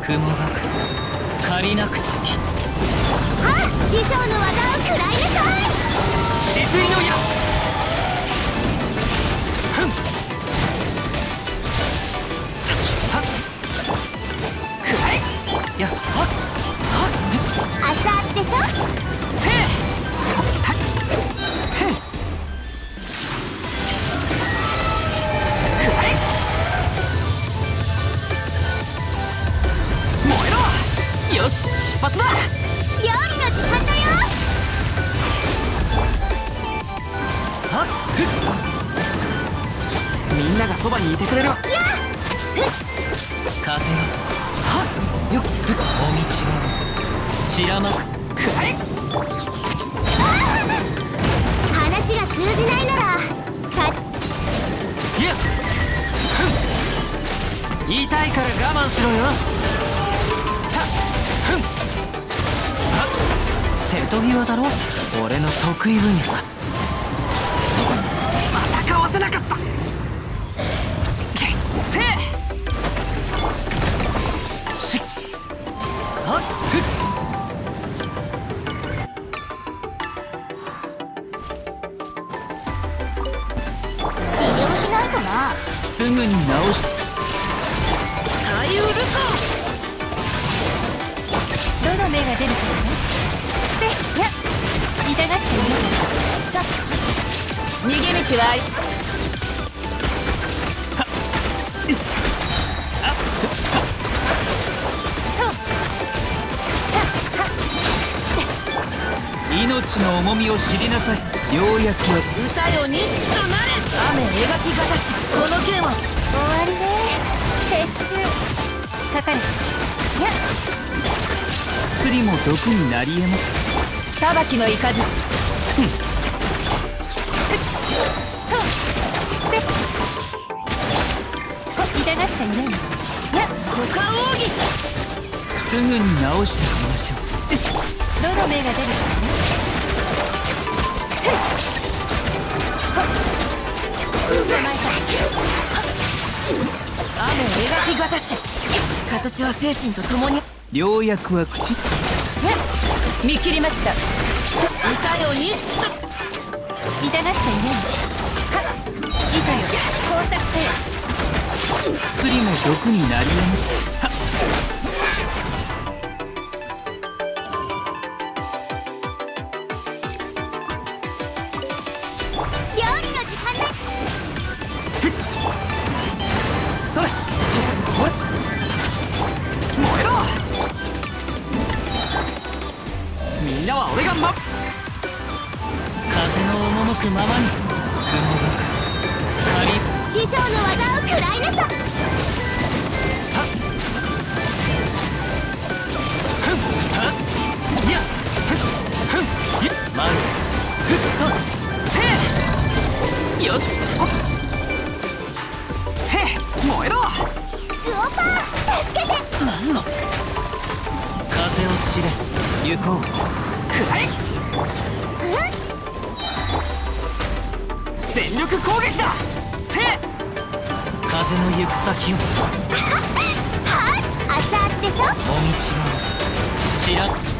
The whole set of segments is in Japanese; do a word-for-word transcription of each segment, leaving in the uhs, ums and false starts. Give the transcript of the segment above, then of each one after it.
雲がく借りなく時。 はっ、師匠の技を食らいなさい。 止水の矢。ふん。はっ。くらい。やっはっはっ。 熱々でしょ。 せい。はっ。へん。くらい。燃えろ。よし、出発だ。 料理の時間だよ。 はっ。ふっ。みんながそばにいてくれる。やっ。風よ。はっ。よっ。お道は散らまく。くらい。 話が通じないならか。 いや。ふん。言いたいから我慢しろよ。た。ふん。はっ。瀬戸際だろ。俺の得意分野さ。そこにまたかわせなかった。けっせい。しっ。はっ。ふっ。 治療しないとな。 すぐに直し。 さゆるか。どの目が出るかしら。せいや、痛がっている。だ。逃げ道はあり。 命の重みを知りなさい。ようやくは歌よ錦となれ。雨描きがたし。この剣は終わりね。撤収。かかれ。いや。 薬も毒になり得ます。 裁きの雷。ふん。痛がっちゃいないの。いや、股間奥義。 すぐに直してみましょう。 どの目が出るかしら。雨描きがたし。形は精神とともに。 良薬は口。 見切りました。歌よ錦と。痛がっちゃいないの。はっ。板よ工作せよ。 薬も毒になり得ます。はっ。 料理の時間だ。 それ。ほれ。燃えろ。みんなは俺がま。風の赴くままに。雲が借り。 師匠の技を食らいなさ。 はっ。ふん。はっ。いや。ふん。ふん。いや。まる。ふっと。せい。よし。ほっ。へえ。燃えろ。 ウオパー助けて。 何の。風を知れ。行こう。くらい。全力攻撃だ。せい。風の行く先を。 はっ。熱々でしょ。 お道はちら。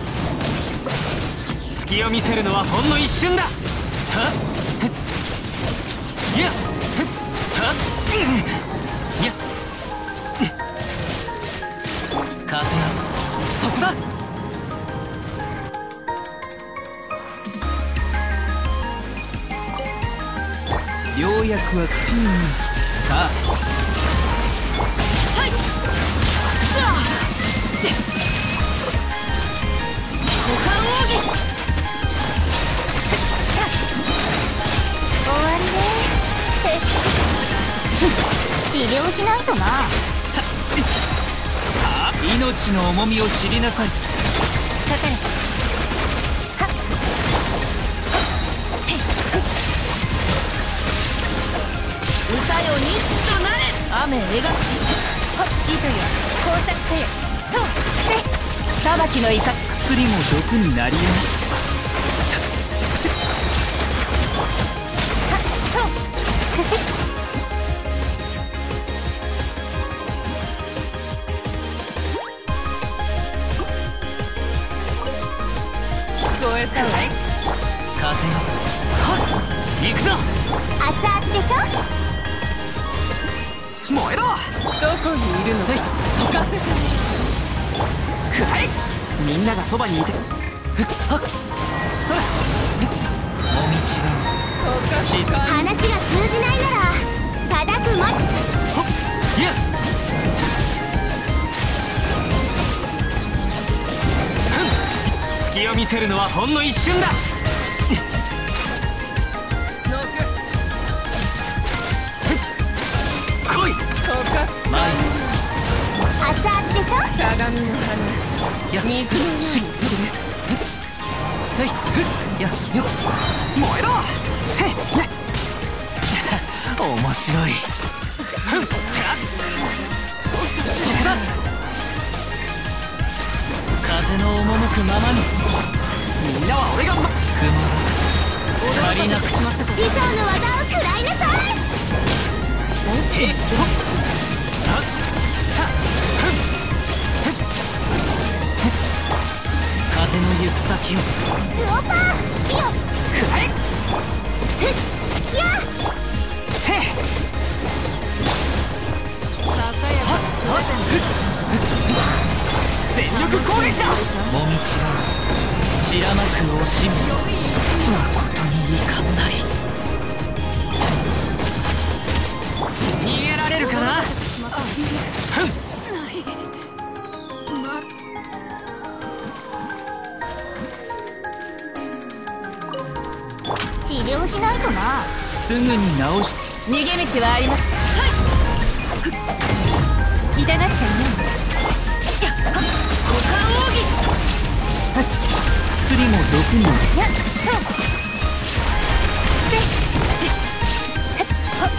隙を見せるのはほんの一瞬だ。はっ。いや。はっ。いや。風はそこだ。良薬は口に。さあ。はい。 股間奥義。終わりね。治療しないとな。 命の重みを知りなさい。 かかれ。はっ。歌よ錦となれ。雨描く。はっ。糸よ工作せよ。とせ。裁きのイカ。 薬も毒になり得ます。 はっ。と行くぞ。 熱々でしょ。 燃えろ。 どこにいるの。 せい、そかせてくらえ。みんながそばにいて、ふっはっそれ。もみちがおかしい。話が通じないなら叩くも。 ほっいや隙を見せるのはほんの一瞬だ。来い。前熱々でしょ。鏡の花。 や水のしっとる。せいふっやよっ燃えろ。へっね面白い。ふんたっそこだ。風の赴くままに。みんなは俺がま雲借りなくしまった。 師匠の技を食らいなさい。 へっそったふんふっ風の行く先を。 ウオパーよっくらえ。 ふっやっへっささやかなプレゼン全力攻撃だ。もみちが散らまく惜しみまことに遺憾なり。逃げられるかな。ふん治療しないとな。 すぐに治し。 逃げ道はあります。痛がっちゃいない。 股間奥義。薬も毒になる。 やっふんせっちっほっ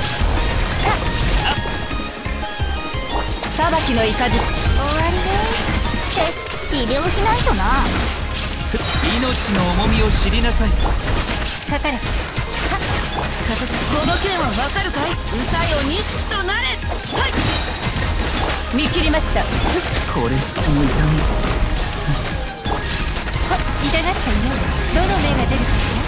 さばきのいかず。終わりね。って治療しないとな。 命の重みを知りなさい。 かかれ。はっ形この剣はわかるかい。歌よ錦となれ。さい見切りました。 これしても痛み。 はっ痛がっちゃいない。どの目が出るかしら。